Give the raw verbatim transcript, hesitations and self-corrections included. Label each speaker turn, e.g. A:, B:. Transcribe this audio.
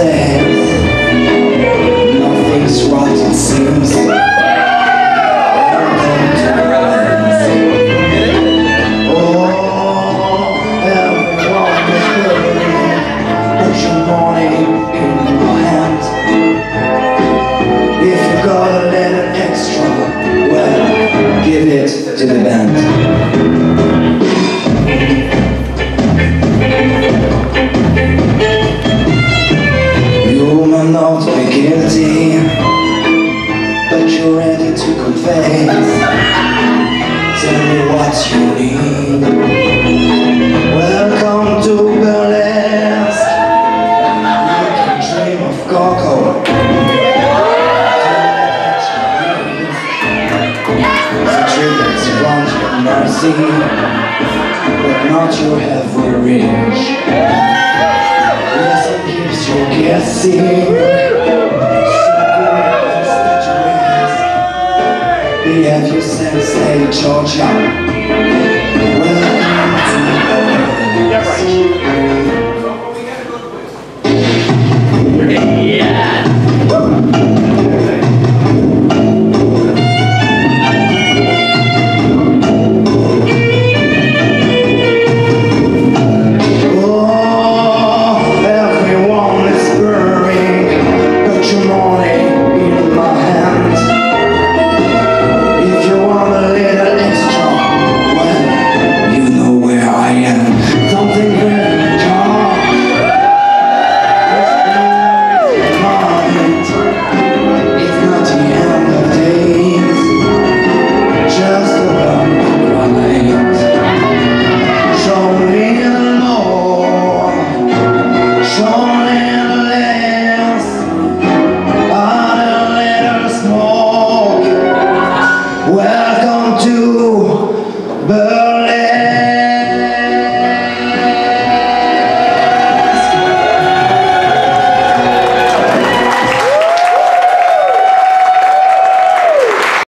A: days. Nothing's right, it seems. To the band. You may not be guilty, but you're ready to confess. Tell me what you need. Welcome to Burlesque. You can dream of Coco. Mercy, but not your every reach. Yes, it keeps you guessing. So good, behave yourself, say Georgia. Welcome to Burlesque.